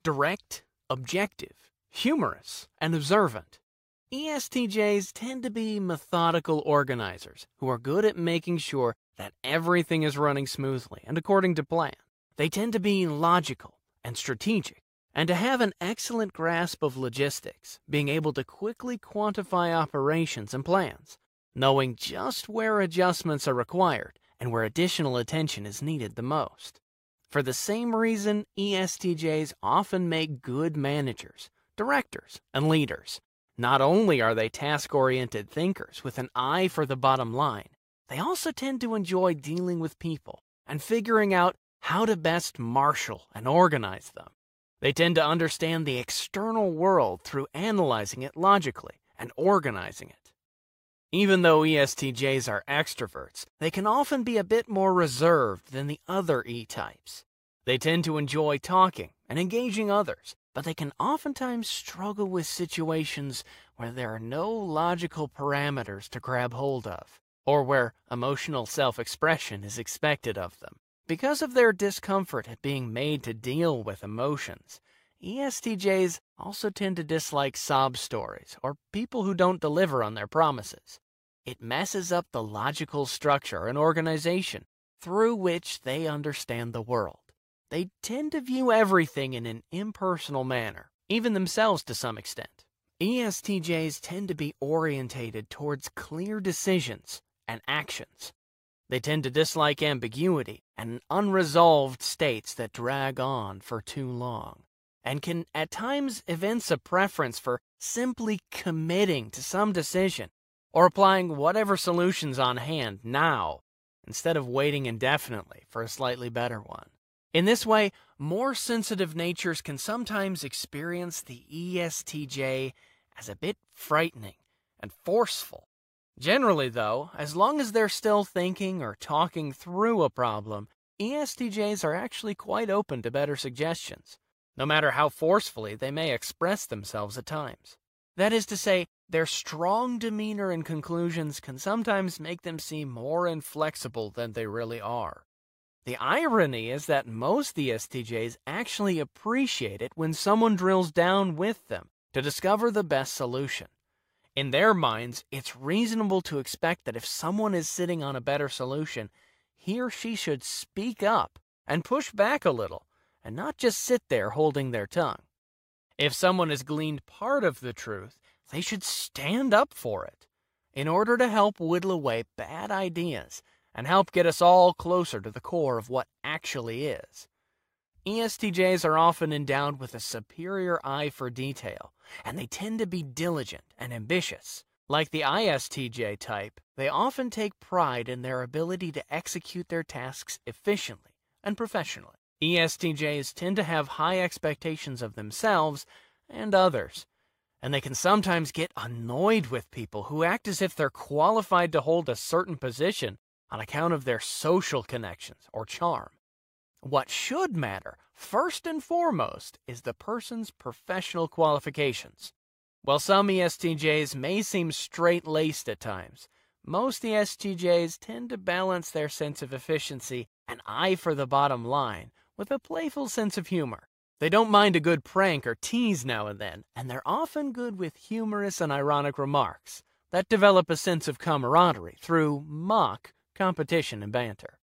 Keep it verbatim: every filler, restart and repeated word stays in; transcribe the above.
Direct, objective, humorous, and observant. E S T Js tend to be methodical organizers who are good at making sure that everything is running smoothly and according to plan. They tend to be logical and strategic, and to have an excellent grasp of logistics, being able to quickly quantify operations and plans, knowing just where adjustments are required and where additional attention is needed the most. For the same reason, E S T Js often make good managers, directors, and leaders. Not only are they task-oriented thinkers with an eye for the bottom line, they also tend to enjoy dealing with people and figuring out how to best marshal and organize them. They tend to understand the external world through analyzing it logically and organizing it. Even though E S T Js are extroverts, they can often be a bit more reserved than the other E-types. They tend to enjoy talking and engaging others, but they can oftentimes struggle with situations where there are no logical parameters to grab hold of, or where emotional self-expression is expected of them. Because of their discomfort at being made to deal with emotions, E S T Js also tend to dislike sob stories or people who don't deliver on their promises. It messes up the logical structure and organization through which they understand the world. They tend to view everything in an impersonal manner, even themselves to some extent. E S T Js tend to be orientated towards clear decisions and actions. They tend to dislike ambiguity and unresolved states that drag on for too long, and can at times evince a preference for simply committing to some decision or applying whatever solution's on hand now, instead of waiting indefinitely for a slightly better one. In this way, more sensitive natures can sometimes experience the E S T J as a bit frightening and forceful. Generally, though, as long as they're still thinking or talking through a problem, E S T Js are actually quite open to better suggestions, no matter how forcefully they may express themselves at times. That is to say, their strong demeanor and conclusions can sometimes make them seem more inflexible than they really are. The irony is that most E S T Js actually appreciate it when someone drills down with them to discover the best solution. In their minds, it's reasonable to expect that if someone is sitting on a better solution, he or she should speak up and push back a little, and not just sit there holding their tongue. If someone has gleaned part of the truth, they should stand up for it, in order to help whittle away bad ideas and help get us all closer to the core of what actually is. E S T Js are often endowed with a superior eye for detail, and they tend to be diligent and ambitious. Like the I S T J type, they often take pride in their ability to execute their tasks efficiently and professionally. E S T Js tend to have high expectations of themselves and others, and they can sometimes get annoyed with people who act as if they're qualified to hold a certain position on account of their social connections or charm. What should matter, first and foremost, is the person's professional qualifications. While some E S T Js may seem straight-laced at times, most E S T Js tend to balance their sense of efficiency and eye for the bottom line with a playful sense of humor. They don't mind a good prank or tease now and then, and they're often good with humorous and ironic remarks that develop a sense of camaraderie through mock competition and banter.